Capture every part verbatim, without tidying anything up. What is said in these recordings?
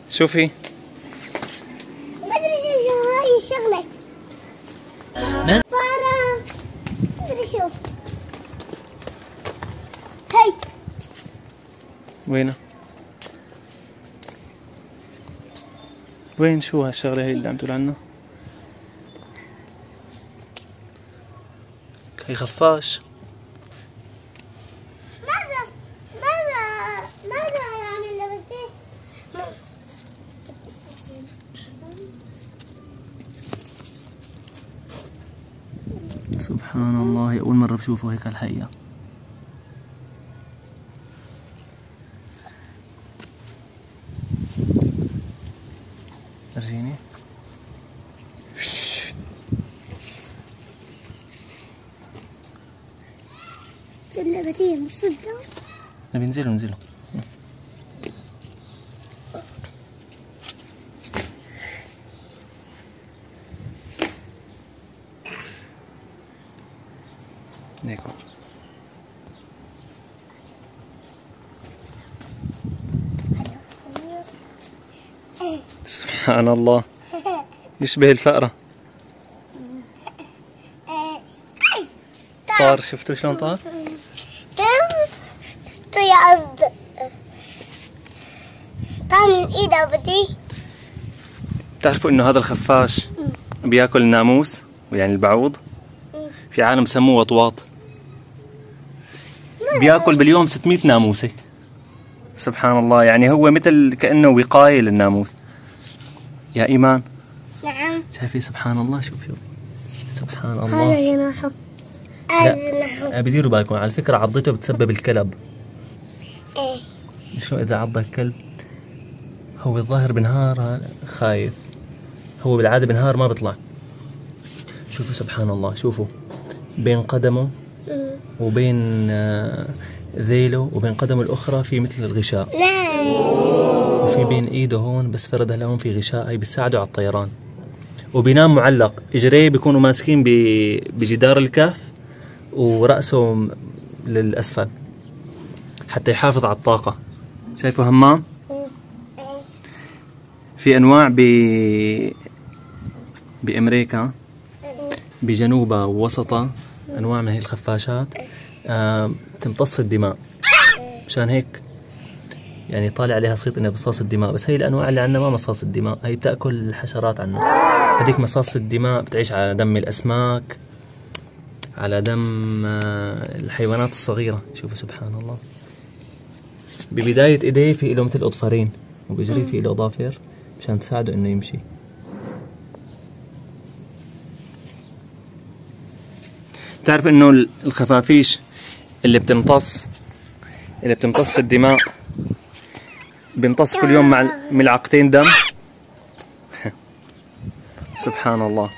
شوفي ما ادري شو هاي الشغله. فاره ما ادري شو هي. وينه؟ وين شو هالشغله هي اللي عم تقول عنها؟ هي خفاش. ماذا ماذا ماذا يعني لبستيه؟ سبحان الله، أول مرة بشوفه هيك على الحقيقة. ارجيني. اللبتيه مصدق. نبي ننزلوا ننزلوا. نيكو. سبحان الله، يشبه الفأرة. طار، شفتوا شلون طار؟ طيب طار من ايده بدي. بتعرفوا انه هذا الخفاش بياكل الناموس، يعني البعوض. في عالم سموه وطواط، بياكل باليوم ستمية ناموسة. سبحان الله، يعني هو مثل كأنه وقاية للناموس. يا إيمان. نعم. شايفي؟ سبحان الله، شوف شوف سبحان الله. هذا جناحه. هذا جناحه. بديروا بالكم على فكرة، عضته بتسبب الكلب. ايه. شو إذا عضك كلب؟ هو الظاهر بالنهار خايف، هو بالعادة بالنهار ما بيطلع. شوفوا سبحان الله، شوفوا بين قدمه وبين ذيله وبين قدمه الأخرى في مثل الغشاء. نعم. وفي بين إيده هون بس فردها لهون في غشاء، هي بتساعده على الطيران. وبينام معلق، إجريه بيكونوا ماسكين بجدار الكهف ورأسه للأسفل حتى يحافظ على الطاقة. شايفوا همام؟ في أنواع ب بأمريكا بجنوبها ووسطها أنواع من هي الخفاشات آه تمتص الدماء، مشان هيك يعني طالع عليها صيت انها مصاص الدماء. بس هي الانواع اللي عندنا ما مصاص الدماء، هي بتاكل الحشرات عنا. هذيك مصاص الدماء بتعيش على دم الاسماك، على دم آه الحيوانات الصغيرة. شوفوا سبحان الله، ببداية ايديه في له مثل اظفارين، وبجري في له اظافر مشان تساعده انه يمشي. بتعرف انه الخفافيش اللي بتمتص اللي بتمتص الدماء بيمتص كل يوم مع ملعقتين دم. سبحان الله.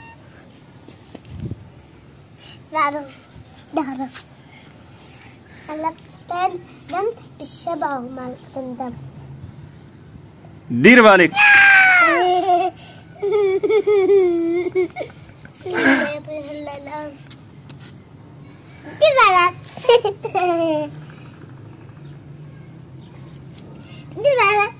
ظهره ظهره ملعقتين دم بالشبع وملعقتين دم. دير بالك. دير بالك. دير بالك.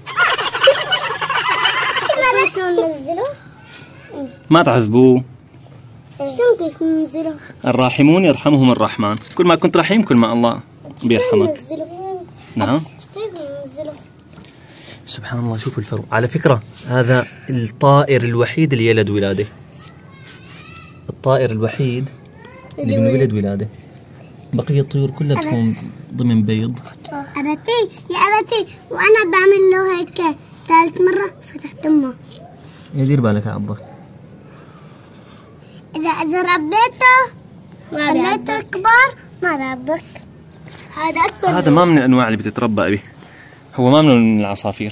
دير بالك. ننزله؟ ما تعذبوه. شو كيف ننزله؟ الراحمون يرحمهم الرحمن، كل ما كنت رحيم كل ما الله بيرحمك. نعم. كيف ننزله؟ سبحان الله، شوفوا الفرق. على فكرة هذا الطائر الوحيد اللي يلد ولادة، الطائر الوحيد اللي بنولد ولادة. بقية الطيور كلها بتكون ضمن بيض. أبتي يا أبتي، وأنا بعمل له هيك ثالث مرة فتحت أمه. يدير بالك يا عضك. إذا إذا ربيته خليته كبار ما بيعضك. هذا أكبر. هذا ما من الأنواع اللي بتتربى أبي، هو ما من العصافير.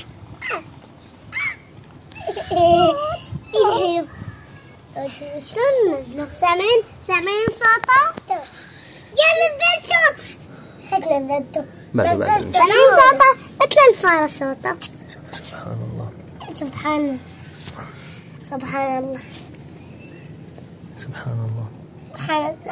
شلون نزلوا؟ سامعين سامعين صوته؟ يا نزلته. هيك نزلته. سامعين صوته مثل الفارة صوته. سبحان الله. سبحان الله. سبحان الله. سبحان الله. سبحان الله.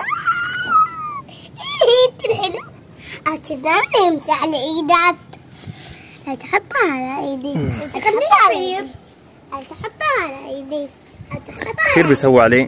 الحلو. أتدرب يمشي على إيدات. تحطها على ايدي. خليها يصير. تحطها على ايدي. كثير بيسووا عليه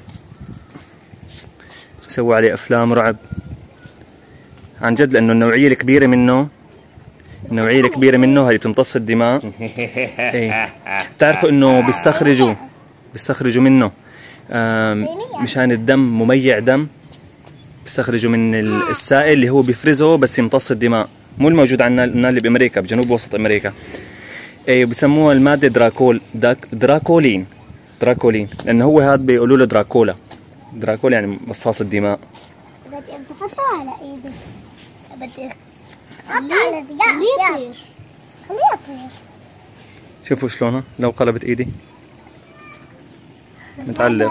بيسووا عليه افلام رعب عن جد، لانه النوعيه الكبيره منه النوعيه الكبيره منه هي بتمتص الدماء. ايه بتعرفوا انه بيستخرجوا بيستخرجوا منه مشان الدم مميع دم، بيستخرجوا من السائل اللي هو بيفرزه بس يمتص الدماء، مو الموجود عندنا اللي بامريكا بجنوب وسط امريكا. ايه بسموها الماده دراكول داك دراكولين دراكولين لانه هو هذا بيقولوا له دراكولا. دراكولا يعني مصاص الدماء. بدي تحطها على ايدي. بدي حطها على ايدي. خليها يطير خليها يطير. شوفوا شلونها لو قلبت ايدي متعلق.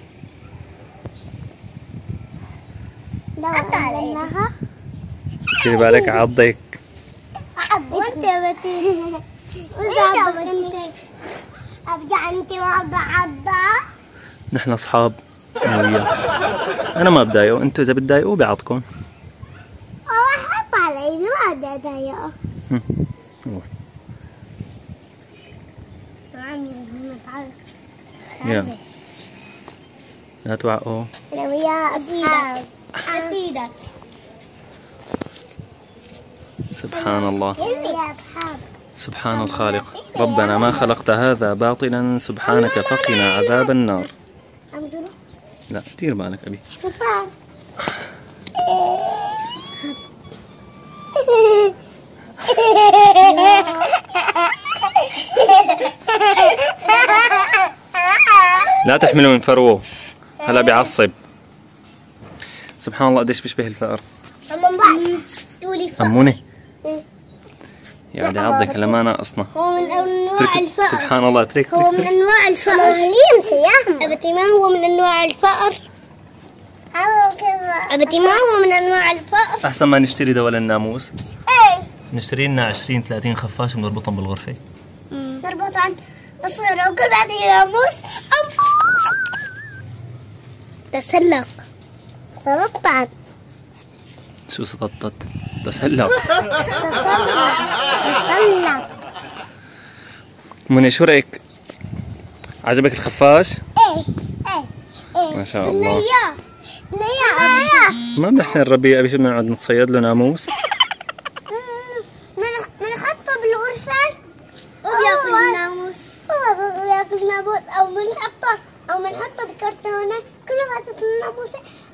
لو علمناها في بالك عضك. وانت بتي وإذا انت ارجع انت وعضة عضة. نحن اصحاب انا وياه، انا ما بضايقه، انتوا اذا بتضايقوه بيعضكم. اه حط على ايدي ما بدي اضايقه. يلا لا توعقوا. انا وياه اصحاب. اكيدك. سبحان الله يا اصحاب. سبحان الخالق. ربنا ما خلقت هذا باطلا سبحانك فقنا عذاب النار. لا دير بالك أبي. لا تحمله من فروه هلا بيعصب. سبحان الله قديش بيشبه الفأر. أموني يعني عضك هلا ما ناقصنا. هو من انواع الفأر. سبحان الله اترك. هو من انواع الفأر. ابتي ما هو من انواع الفأر. ابتي ما هو من انواع الفأر. احسن ما نشتري دواء للناموس. ايه نشتري لنا عشرين ثلاثين خفاش بنربطهم بالغرفة. نربطهم بصير وكل بعد الناموس تسلق. تسلق شو سططت؟ تسلق. تسلق. منى شو رأيك؟ عجبك الخفاش؟ ايه ايه ايه ما شاء الله. نيا نيا ما بدنا حسين الربيع ابي شو بدنا نقعد نتصيد له ناموس؟ بنحطه بالغرفة وياكل الناموس. هو بياكل الناموس او بنحطه او بنحطه بكرتونة كل ما تاكل الناموس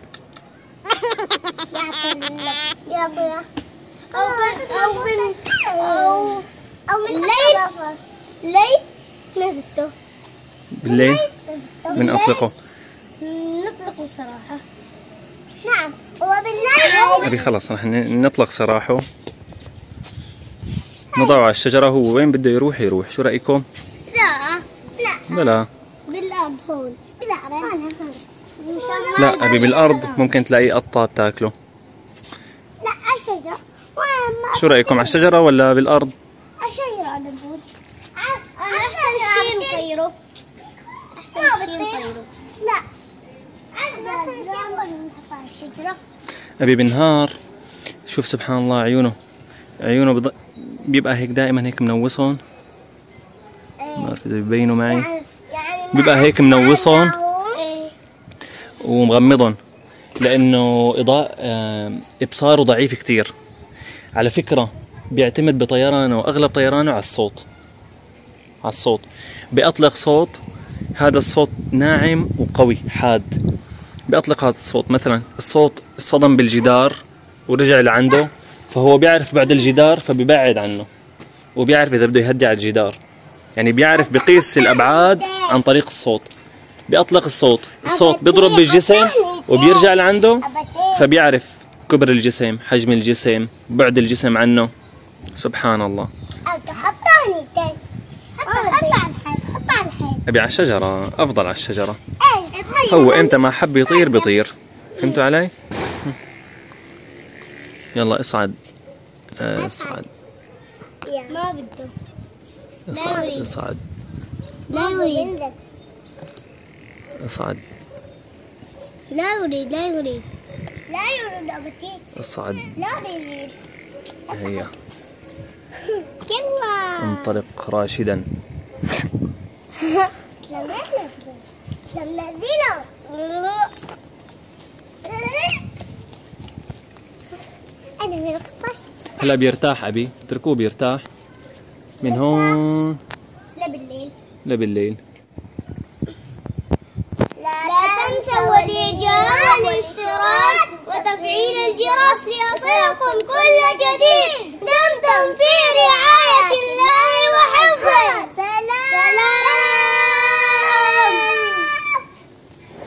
ياكل ياكلها. او بن او بن او او بنحطه ليل نزلته بالليل بنطلقه. نطلقه صراحة. نعم هو بالليل. ابي خلص رح نطلق سراحه نضعه على الشجرة، هو وين بده يروح يروح. شو رأيكم؟ لا لا بلا بالأرض هون. بالأرض لا ابي بالأرض ممكن تلاقيه قطة بتاكله. لا على الشجرة. شو رأيكم على الشجرة ولا بالأرض؟ على الشجرة أنا بقول. أحسن شيء نطيره. أحسن شيء نطيره. لا أحسن شيء نحطه على الشجرة. ابي بالنهار شوف سبحان الله عيونه عيونه بض... بيبقى هيك دائما هيك منوصهم. ما بعرف اذا ببينوا معي. بيبقى هيك منوصهم ومغمضهم لانه اضاء ابصاره ضعيف كثير. على فكره بيعتمد بطيرانه واغلب طيرانه على الصوت. على الصوت بيطلق صوت، هذا الصوت ناعم وقوي حاد. بيطلق هذا الصوت، مثلا الصوت صدم بالجدار ورجع لعنده فهو بيعرف بعد الجدار فبيبعد عنه، وبيعرف اذا بده يهدي على الجدار. يعني بيعرف بقيس الابعاد عن طريق الصوت. بيطلق الصوت، الصوت بيضرب بالجسم وبيرجع لعنده فبيعرف كبر الجسم، حجم الجسم، بعد الجسم عنه. سبحان الله. حطاني تاني. حط حط على الحيط. حط على الحيط. ابي على الشجرة، افضل على الشجرة. هو امتى ما حب يطير بيطير. فهمتوا علي؟ يلا اصعد. اصعد. ما بده. اصعد اصعد. لا يريد. اصعد. لا يريد لا يريد. لا يريد أبتي. اصعد. لا يريد. هيا. يلا. ينطلق راشدا. هلا بيرتاح أبي، اتركوه بيرتاح من هون لبالليل. لبالليل. لا تنسوا الإعجاب والاشتراك وتفعيل الجرس ليصلكم كل جديد. دمتم في